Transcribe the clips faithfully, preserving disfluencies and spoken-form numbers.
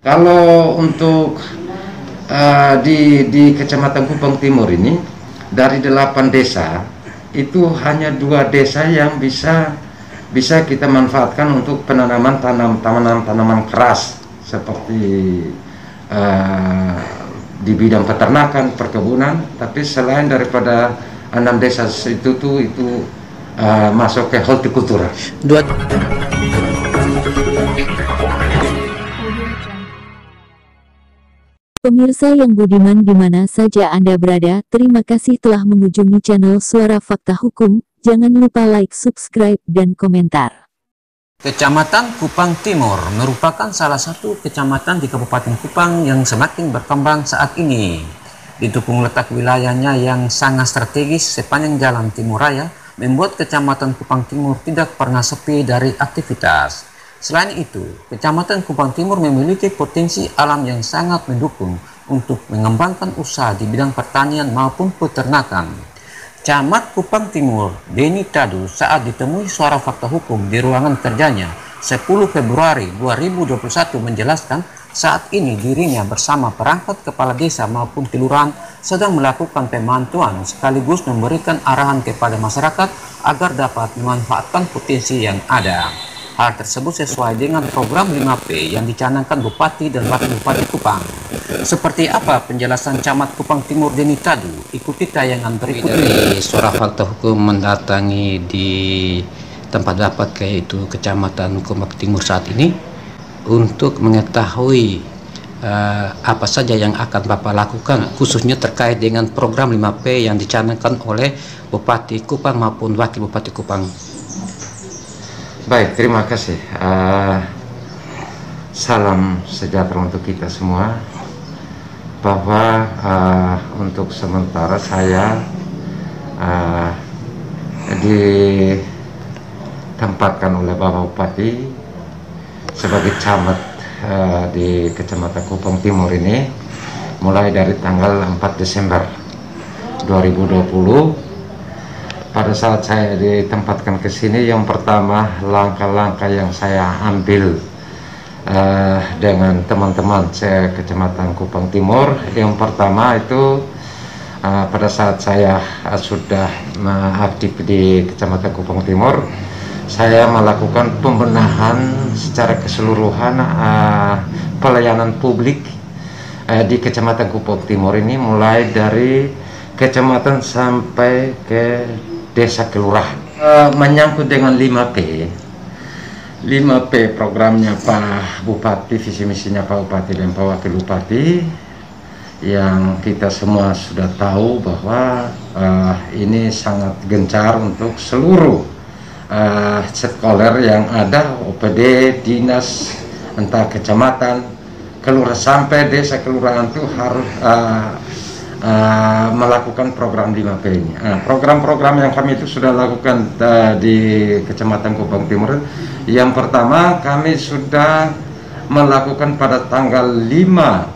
Kalau untuk uh, di di Kecamatan Kupang Timur ini dari delapan desa itu hanya dua desa yang bisa bisa kita manfaatkan untuk penanaman tanam tanaman-tanaman keras seperti uh, di bidang peternakan, perkebunan. Tapi selain daripada enam desa itu tuh itu uh, masuk ke hortikultura. Dua Pemirsa yang budiman di mana saja Anda berada, terima kasih telah mengunjungi channel Suara Fakta Hukum. Jangan lupa like, subscribe, dan komentar. Kecamatan Kupang Timur merupakan salah satu kecamatan di Kabupaten Kupang yang semakin berkembang saat ini. Didukung letak wilayahnya yang sangat strategis sepanjang Jalan Timur Raya, membuat Kecamatan Kupang Timur tidak pernah sepi dari aktivitas. Selain itu, Kecamatan Kupang Timur memiliki potensi alam yang sangat mendukung untuk mengembangkan usaha di bidang pertanian maupun peternakan. Camat Kupang Timur, Denny Tadu, saat ditemui Suara Fakta Hukum di ruangan kerjanya sepuluh Februari dua ribu dua puluh satu menjelaskan saat ini dirinya bersama perangkat kepala desa maupun kelurahan sedang melakukan pemantauan sekaligus memberikan arahan kepada masyarakat agar dapat memanfaatkan potensi yang ada. Hal tersebut sesuai dengan program lima P yang dicanangkan Bupati dan Wakil Bupati Kupang. Seperti apa penjelasan Camat Kupang Timur Denny Tadu? Ikuti tayangan berikut ini. Suara Fakta Hukum mendatangi di tempat dapat yaitu Kecamatan Kupang Timur saat ini untuk mengetahui uh, apa saja yang akan Bapak lakukan khususnya terkait dengan program lima P yang dicanangkan oleh Bupati Kupang maupun Wakil Bupati Kupang. Baik, terima kasih. Uh, salam sejahtera untuk kita semua. Bahwa uh, untuk sementara saya uh, ditempatkan oleh Bapak Bupati sebagai camat uh, di Kecamatan Kupang Timur ini mulai dari tanggal empat Desember dua ribu dua puluh. Pada saat saya ditempatkan ke sini, yang pertama langkah-langkah yang saya ambil uh, dengan teman-teman saya Kecamatan Kupang Timur, yang pertama itu uh, pada saat saya uh, sudah uh, aktif di Kecamatan Kupang Timur, saya melakukan pembenahan secara keseluruhan uh, pelayanan publik uh, di Kecamatan Kupang Timur ini, mulai dari kecamatan sampai ke desa kelurahan. Uh, menyangkut dengan lima P, lima P programnya Pak Bupati, visi misinya Pak Bupati dan Pak Wakil Bupati, yang kita semua sudah tahu bahwa uh, ini sangat gencar untuk seluruh uh, sekoler yang ada, O P D, dinas, entah kecamatan, kelurahan sampai desa kelurahan itu harus uh, Uh, melakukan program lima P ini. Uh, program-program yang kami itu sudah lakukan uh, di Kecamatan Kupang Timur. Yang pertama, kami sudah melakukan pada tanggal lima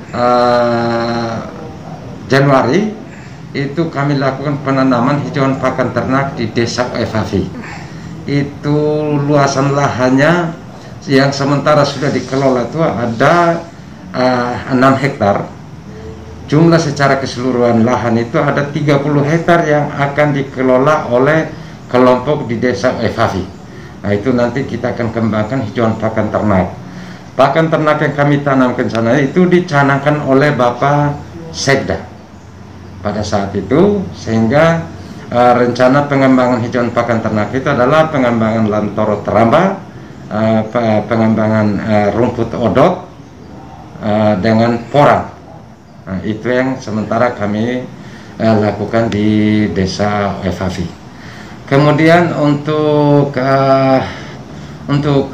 uh, Januari itu kami lakukan penanaman hijauan pakan ternak di Desa Evavi. Itu luasan lahannya yang sementara sudah dikelola itu ada uh, enam hektar. Jumlah secara keseluruhan lahan itu ada tiga puluh hektar yang akan dikelola oleh kelompok di Desa Evavi. Nah, itu nanti kita akan kembangkan hijauan pakan ternak. Pakan ternak yang kami tanamkan sana itu dicanangkan oleh Bapak Sekda pada saat itu, sehingga uh, rencana pengembangan hijauan pakan ternak itu adalah pengembangan lantoro teramba, uh, pengembangan uh, rumput odot uh, dengan porang. Nah, itu yang sementara kami uh, lakukan di Desa Evavi. Kemudian untuk uh, untuk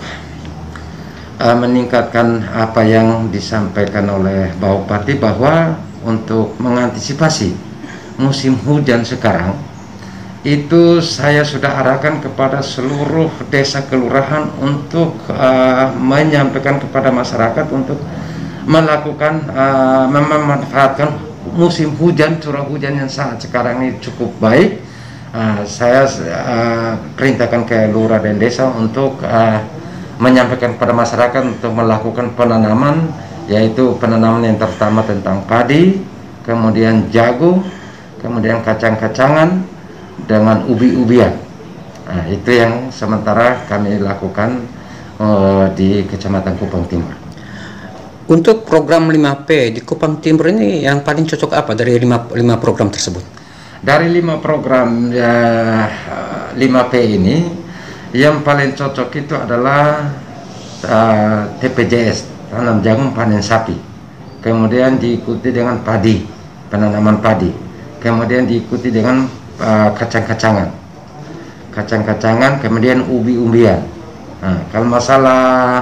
uh, meningkatkan apa yang disampaikan oleh Bapak Bupati, bahwa untuk mengantisipasi musim hujan sekarang itu saya sudah arahkan kepada seluruh desa kelurahan untuk uh, menyampaikan kepada masyarakat untuk melakukan uh, memanfaatkan musim hujan, curah hujan yang saat sekarang ini cukup baik. Uh, saya uh, perintahkan ke lurah dan desa untuk uh, menyampaikan kepada masyarakat untuk melakukan penanaman yaitu penanaman yang terutama tentang padi, kemudian jagung, kemudian kacang-kacangan dengan ubi-ubian. Nah, itu yang sementara kami lakukan uh, di Kecamatan Kupang Timur. Untuk program lima P di Kupang Timur ini yang paling cocok apa dari lima, lima program tersebut? Dari lima program ya, lima P ini, yang paling cocok itu adalah uh, T P J S, tanam jagung panen sapi. Kemudian diikuti dengan padi, penanaman padi. Kemudian diikuti dengan uh, kacang-kacangan. Kacang-kacangan, kemudian ubi-umbian. Nah, kalau masalah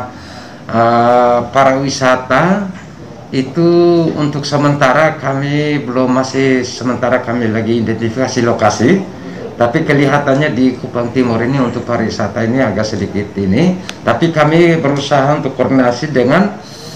uh, para wisata itu untuk sementara kami belum, masih sementara kami lagi identifikasi lokasi, tapi kelihatannya di Kupang Timur ini untuk pariwisata ini agak sedikit ini, tapi kami berusaha untuk koordinasi dengan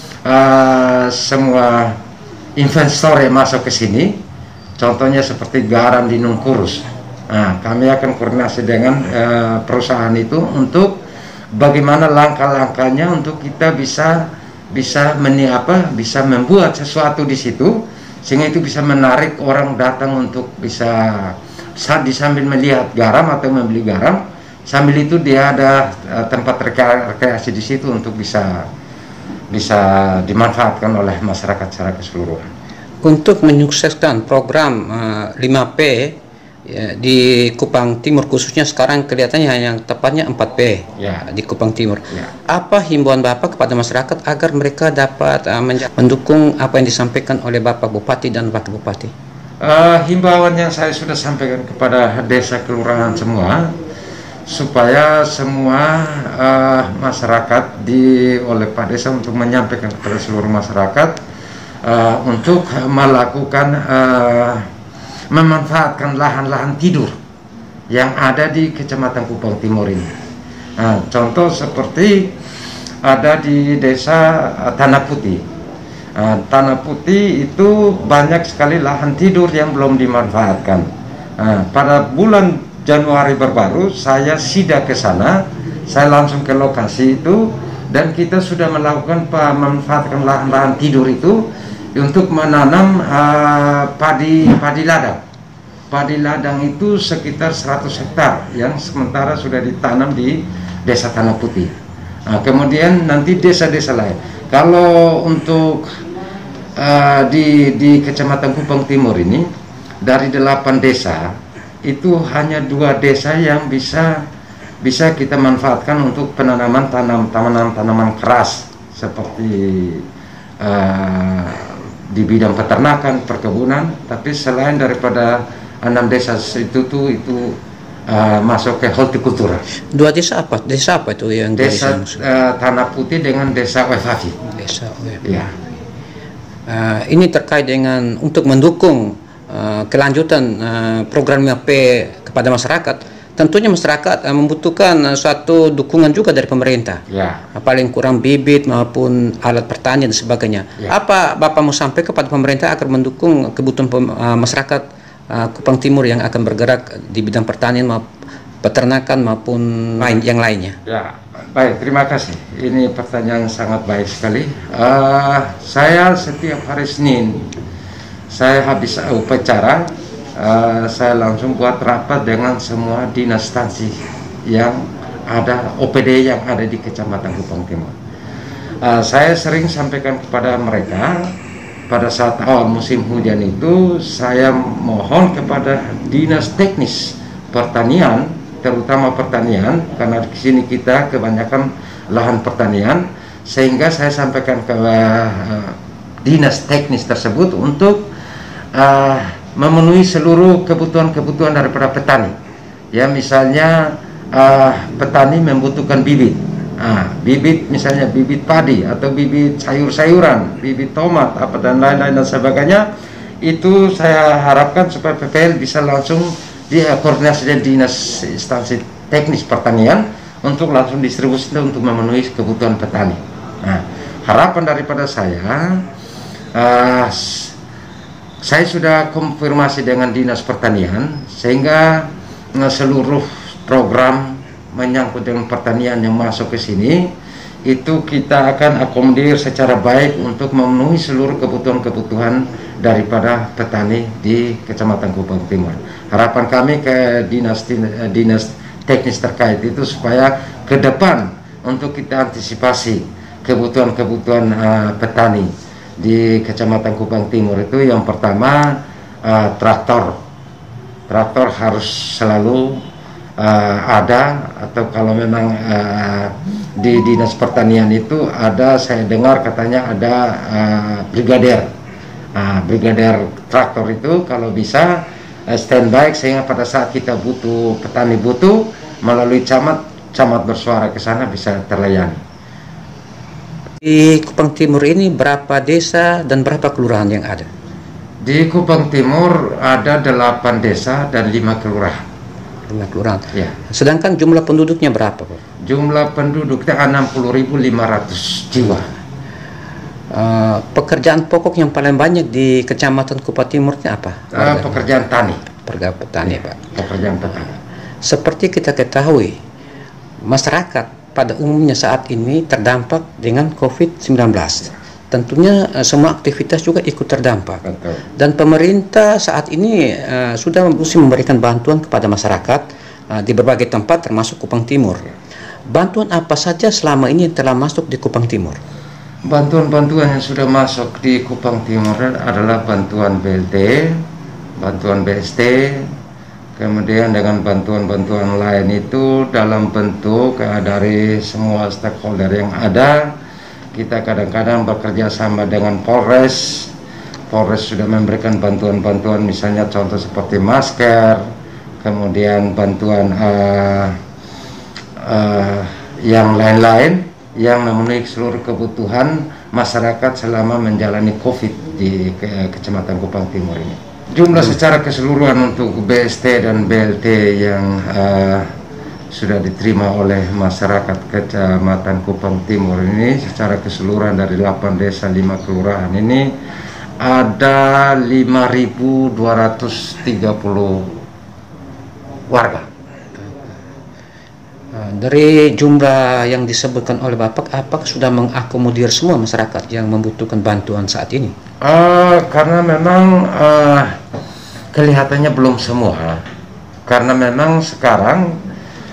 uh, semua investor yang masuk ke sini, contohnya seperti garam di Nungkurus. Nah, kami akan koordinasi dengan uh, perusahaan itu untuk bagaimana langkah-langkahnya untuk kita bisa bisa meni apa bisa membuat sesuatu di situ sehingga itu bisa menarik orang datang untuk bisa saat sambil melihat garam atau membeli garam, sambil itu dia ada uh, tempat rekreasi di situ untuk bisa bisa dimanfaatkan oleh masyarakat secara keseluruhan. Untuk menyukseskan program uh, lima P ya, di Kupang Timur khususnya sekarang kelihatannya yang tepatnya empat P ya, di Kupang Timur. Ya. Apa himbauan Bapak kepada masyarakat agar mereka dapat uh, mendukung apa yang disampaikan oleh Bapak Bupati dan Wakil Bupati? Uh, himbauan yang saya sudah sampaikan kepada desa kelurahan semua, supaya semua uh, masyarakat di oleh Pak Desa untuk menyampaikan kepada seluruh masyarakat uh, untuk melakukan uh, memanfaatkan lahan-lahan tidur yang ada di Kecamatan Kupang Timur ini. Nah, contoh seperti ada di desa uh, Tanah Putih. Uh, Tanah Putih itu banyak sekali lahan tidur yang belum dimanfaatkan. Uh, pada bulan Januari berbaru saya sidak ke sana, saya langsung ke lokasi itu dan kita sudah melakukan memanfaatkan lahan-lahan tidur itu untuk menanam uh, padi padi ladang. Padi ladang itu sekitar seratus hektar yang sementara sudah ditanam di Desa Tanah Putih. Nah, kemudian nanti desa-desa lain. Kalau untuk uh, di di Kecamatan Kupang Timur ini dari delapan desa itu hanya dua desa yang bisa bisa kita manfaatkan untuk penanaman tanam tanaman-tanaman keras seperti uh, di bidang peternakan, perkebunan. Tapi selain daripada enam desa itu tuh itu uh, masuk ke hortikultura. Dua desa apa? Desa apa itu yang desa uh, Tanah Putih dengan desa Wefafi. Desa Wefafi. Ya. Uh, ini terkait dengan untuk mendukung uh, kelanjutan uh, program lima P kepada masyarakat. Tentunya masyarakat uh, membutuhkan uh, suatu dukungan juga dari pemerintah. Ya. Uh, paling kurang bibit maupun alat pertanian dan sebagainya. Ya. Apa Bapak mau sampai kepada pemerintah agar mendukung kebutuhan uh, masyarakat Uh, Kupang Timur yang akan bergerak di bidang pertanian, maupun peternakan maupun lain yang lainnya? Ya, baik, terima kasih. Ini pertanyaan sangat baik sekali. Uh, saya setiap hari Senin, saya habis upacara, uh, saya langsung buat rapat dengan semua dinas instansi yang ada O P D yang ada di Kecamatan Kupang Timur. Uh, saya sering sampaikan kepada mereka. Pada saat awal musim hujan itu saya mohon kepada dinas teknis pertanian, terutama pertanian, karena di sini kita kebanyakan lahan pertanian, sehingga saya sampaikan ke uh, dinas teknis tersebut untuk uh, memenuhi seluruh kebutuhan-kebutuhan daripada petani. Ya, misalnya uh, petani membutuhkan bibit. Nah, bibit misalnya bibit padi atau bibit sayur-sayuran, bibit tomat, apa dan lain-lain dan sebagainya, itu saya harapkan supaya P P L bisa langsung dikoordinasi dengan dinas instansi teknis pertanian untuk langsung distribusi untuk memenuhi kebutuhan petani. Nah, harapan daripada saya, uh, saya sudah konfirmasi dengan dinas pertanian sehingga uh, seluruh program menyangkut dengan pertanian yang masuk ke sini itu kita akan akomodir secara baik untuk memenuhi seluruh kebutuhan-kebutuhan daripada petani di Kecamatan Kupang Timur. Harapan kami ke dinas dinas teknis terkait itu supaya ke depan untuk kita antisipasi kebutuhan-kebutuhan uh, petani di Kecamatan Kupang Timur itu, yang pertama uh, traktor. Traktor harus selalu uh, ada, atau kalau memang uh, di dinas pertanian itu ada, saya dengar katanya ada uh, brigadir. Nah, brigadir traktor itu kalau bisa uh, standby, sehingga pada saat kita butuh, petani butuh, melalui camat, camat bersuara ke sana bisa terlayani. Di Kupang Timur ini berapa desa dan berapa kelurahan yang ada? Di Kupang Timur ada delapan desa dan lima kelurahan. Lima kelurahan. Ya. Sedangkan jumlah penduduknya berapa, Pak? Jumlah penduduknya enam puluh ribu lima ratus jiwa. Uh, pekerjaan pokok yang paling banyak di Kecamatan Kupang Timur apa? Uh, pekerjaan tani. Pekerjaan petani, ya, Pak. Pekerjaan petani. Seperti kita ketahui, masyarakat pada umumnya saat ini terdampak dengan COVID sembilan belas. Tentunya uh, semua aktivitas juga ikut terdampak. Betul. Dan pemerintah saat ini uh, sudah memberikan bantuan kepada masyarakat uh, di berbagai tempat termasuk Kupang Timur. Bantuan apa saja selama ini yang telah masuk di Kupang Timur? Bantuan-bantuan yang sudah masuk di Kupang Timur adalah bantuan B L T, bantuan B S T, kemudian dengan bantuan-bantuan lain itu dalam bentuk uh, dari semua stakeholder yang ada. Kita kadang-kadang bekerja sama dengan Polres. Polres sudah memberikan bantuan-bantuan, misalnya contoh seperti masker, kemudian bantuan uh, uh, yang lain-lain yang memenuhi seluruh kebutuhan masyarakat selama menjalani COVID di ke Kecamatan Kupang Timur ini. Jumlah secara keseluruhan untuk B S T dan B L T yang uh, sudah diterima oleh masyarakat Kecamatan Kupang Timur ini secara keseluruhan dari delapan desa lima kelurahan ini ada lima ribu dua ratus tiga puluh warga. Dari jumlah yang disebutkan oleh Bapak, apakah sudah mengakomodir semua masyarakat yang membutuhkan bantuan saat ini? Uh, karena memang uh, kelihatannya belum semua, karena memang sekarang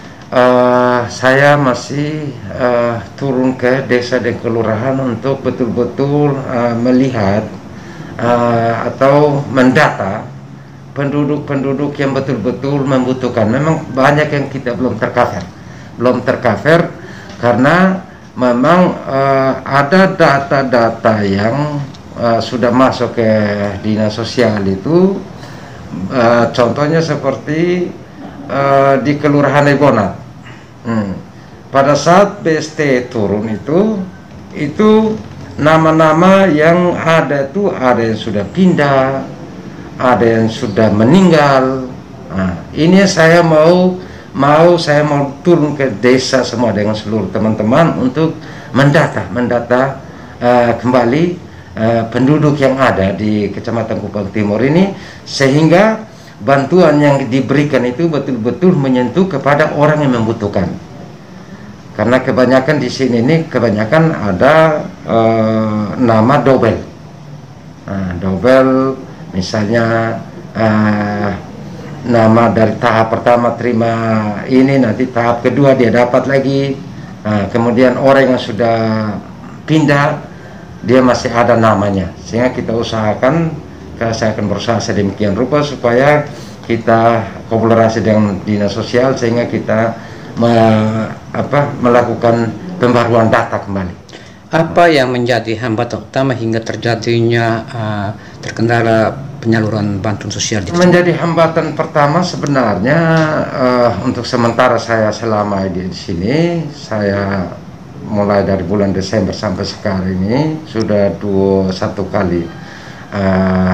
Uh, saya masih uh, turun ke desa dan kelurahan untuk betul-betul uh, melihat uh, atau mendata penduduk-penduduk yang betul-betul membutuhkan. Memang banyak yang kita belum tercover, belum tercover karena memang uh, ada data-data yang uh, sudah masuk ke dinas sosial itu, uh, contohnya seperti Uh, di Kelurahan Lebonat. Hmm. Pada saat B S T turun itu, itu nama-nama yang ada itu ada yang sudah pindah, ada yang sudah meninggal. Nah, ini saya mau mau saya mau turun ke desa semua dengan seluruh teman-teman untuk mendata, mendata uh, kembali uh, penduduk yang ada di Kecamatan Kupang Timur ini, sehingga bantuan yang diberikan itu betul-betul menyentuh kepada orang yang membutuhkan. Karena kebanyakan di sini ini kebanyakan ada uh, nama dobel. Nah, dobel misalnya uh, nama dari tahap pertama terima ini, nanti tahap kedua dia dapat lagi. Nah, kemudian orang yang sudah pindah dia masih ada namanya, sehingga kita usahakan, saya akan berusaha sedemikian rupa supaya kita kolaborasi dengan dinas sosial sehingga kita me, apa, melakukan pembaruan data kembali. Apa yang menjadi hambatan utama hingga terjadinya uh, terkendala penyaluran bantuan sosial di Menjadi hambatan pertama sebenarnya uh, untuk sementara saya selama di sini, saya mulai dari bulan Desember sampai sekarang ini sudah dua satu kali Uh,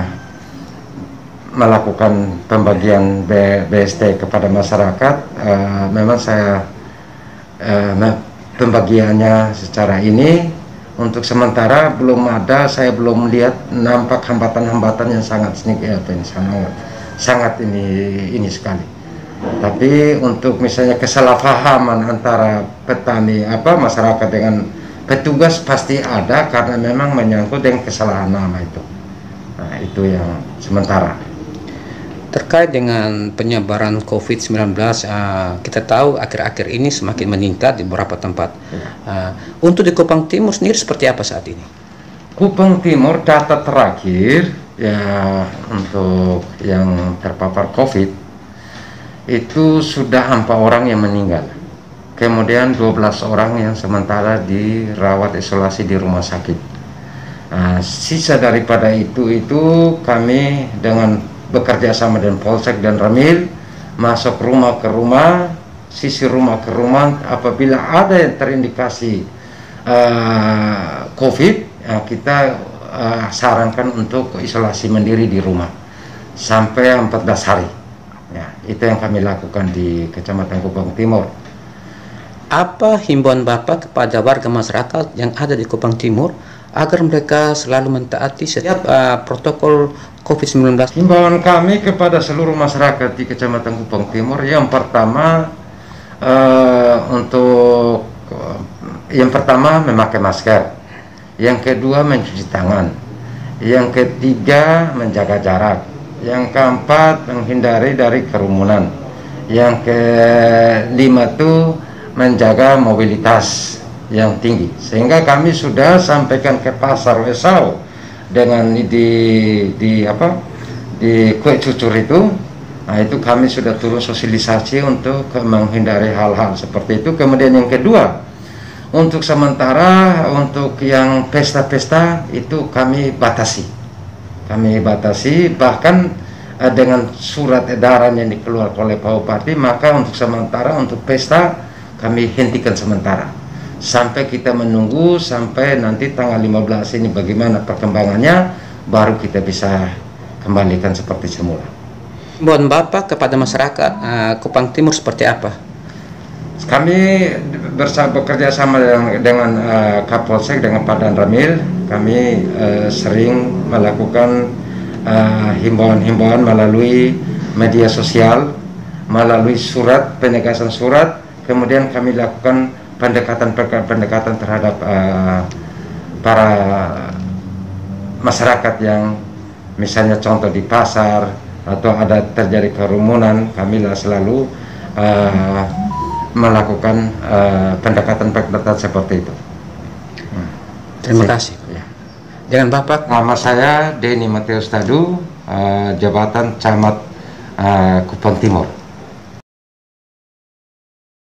melakukan pembagian B S T kepada masyarakat. Uh, memang saya uh, pembagiannya secara ini untuk sementara belum ada, saya belum melihat nampak hambatan-hambatan yang sangat sedikit, apa ini sangat sangat ini ini sekali. Tapi untuk misalnya kesalahpahaman antara petani apa masyarakat dengan petugas pasti ada karena memang menyangkut dengan kesalahan nama itu. Nah, itu yang sementara. Terkait dengan penyebaran covid sembilan belas, uh, kita tahu akhir-akhir ini semakin meningkat di beberapa tempat. Ya. Uh, untuk di Kupang Timur sendiri seperti apa saat ini? Kupang Timur data terakhir ya untuk yang terpapar COVID itu sudah empat orang yang meninggal. Kemudian dua belas orang yang sementara dirawat isolasi di rumah sakit. Nah, sisa daripada itu itu kami dengan bekerja sama dengan Polsek dan Ramil masuk rumah ke rumah, sisi rumah ke rumah. Apabila ada yang terindikasi uh, COVID, uh, kita uh, sarankan untuk isolasi mandiri di rumah sampai empat belas hari. Ya, itu yang kami lakukan di Kecamatan Kupang Timur. Apa himbauan Bapak kepada warga masyarakat yang ada di Kupang Timur agar mereka selalu mentaati setiap uh, protokol covid sembilan belas? Himbauan kami kepada seluruh masyarakat di Kecamatan Kupang Timur, yang pertama uh, untuk uh, yang pertama memakai masker, yang kedua mencuci tangan, yang ketiga menjaga jarak, yang keempat menghindari dari kerumunan, yang kelima itu menjaga mobilitas yang tinggi. Sehingga kami sudah sampaikan ke pasar Wesau dengan di di apa di kue cucur itu. Nah, itu kami sudah turun sosialisasi untuk menghindari hal-hal seperti itu. Kemudian yang kedua, untuk sementara untuk yang pesta-pesta itu kami batasi. Kami batasi bahkan eh, dengan surat edaran yang dikeluarkan oleh Pak Bupati, maka untuk sementara untuk pesta kami hentikan sementara sampai kita menunggu sampai nanti tanggal lima belas ini bagaimana perkembangannya, baru kita bisa kembalikan seperti semula. Himbauan Bapak kepada masyarakat uh, Kupang Timur seperti apa? Kami bersama bekerja sama dengan, dengan uh, Kapolsek dengan Pak Dan Ramil, kami uh, sering melakukan himbauan-himbauan uh, melalui media sosial, melalui surat, penegasan surat. Kemudian kami lakukan pendekatan-pendekatan terhadap uh, para masyarakat yang misalnya contoh di pasar atau ada terjadi kerumunan, kami selalu uh, melakukan uh, pendekatan-pendekatan seperti itu. Hmm. Terima kasih. Ya. Dengan Bapak? Nama saya Denny Mateus Tadu, uh, jabatan Camat uh, Kupang Timur.